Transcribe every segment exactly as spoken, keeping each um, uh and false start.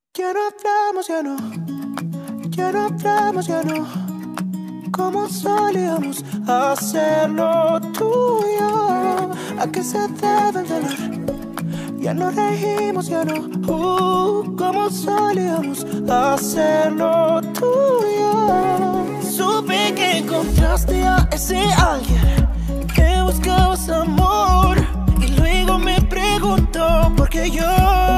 Ya no hablamos, ya no, ya no hablamos, ya no, como solíamos hacerlo tú y yo. ¿A qué se debe el dolor? Ya no reímos, ya no, uh, como solíamos hacerlo tú y yo. Supe que encontraste a ese alguien, que buscabas amor, y luego me preguntó por qué yo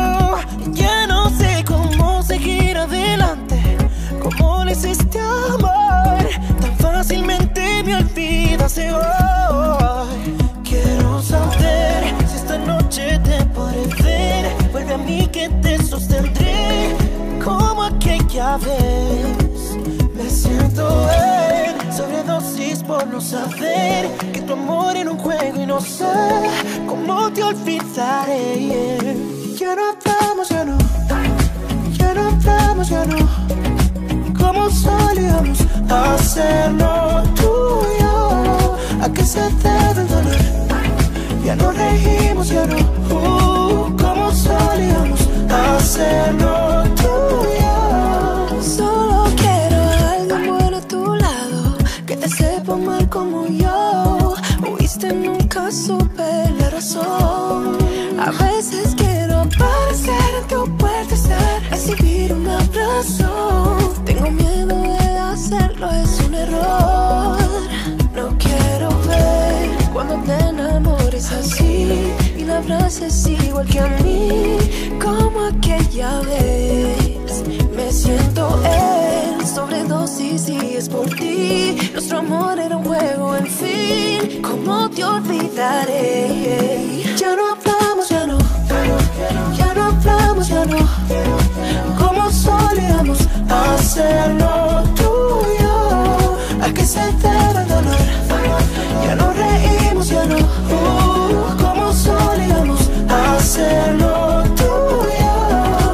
ya no sé cómo seguir adelante. ¿Cómo le hiciste amar? Tan fácilmente me olvidas de hoy. Quiero saber si esta noche te podré ver. Vuelve a mí que te sostendré como aquella vez. Me siento en sobredosis por no saber que tu amor era un juego y no sé cómo te olvidaré. Ya no hablamos, ya no, ya no hablamos, ya no, como solíamos hacerlo tú y yo. ¿A qué se debe el dolor? Ya no reímos, ya no, uh, como solíamos hacerlo tú y yo. Solo quiero a alguien bueno a tu lado, que te sepa mal como yo. Huiste, nunca supe la razón. A veces quiero aparecer en tu puerta, estar, recibir un abrazo. Tengo miedo de hacerlo, es un error. No quiero ver cuando te enamores así y la abraces igual que a mí, como aquella vez. Me siento en sobredosis y es por ti. Nuestro amor era un juego, en fin, ¿cómo te olvidaré? Ya no hablamos, ya no, ya no hablamos, ya no, como solíamos hacerlo tú y yo. ¿A qué se debe el dolor? Ya no reímos, ya no, uh, como solíamos hacerlo tú y yo.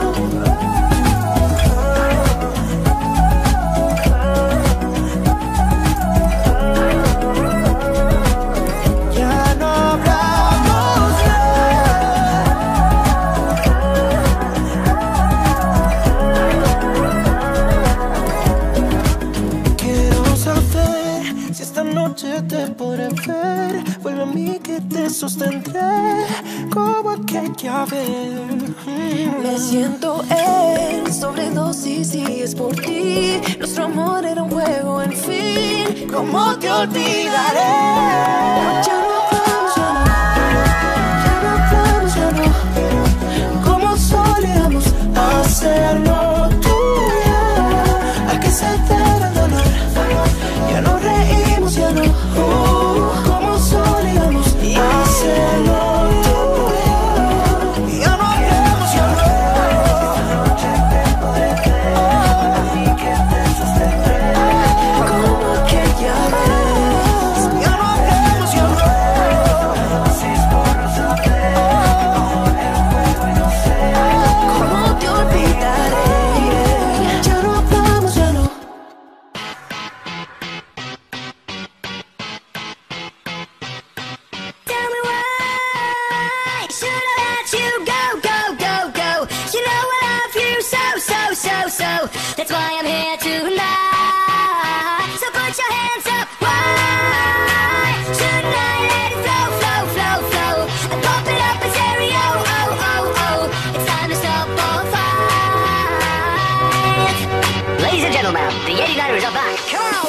Ya no hablamos, quiero saber si esta noche te podré ver. Vuelve a mí que te sostendré como aquella vez. Me siento en sobredosis y es por ti. Nuestro amor era un juego, en fin, ¿cómo te olvidaré? Ya no hablamos, ya no, ya no hablamos, ya no, como solíamos hacerlo tú y yo. ¿A qué se debe el dolor? Ya no reímos, ya no, uh, como solíamos hacerlo tú y yo. Ya no hablamos, ya no, a mí que te sostendré como aquella vez. Ya no hablamos, ya no, si es por no saber el juego y no sé ¿Cómo te olvidaré? ya no hablamos, ya no. Tell me why should I let you go, go, go, go? You know I love you so, so, so, so. That's why I'm here tonight. So put your hands up. Why shouldn't I let it flow, flow, flow, flow? And pump it up in stereo. Oh, oh, oh. It's time to stop all fight. Ladies and gentlemen, the eighty-niners are back. Come on.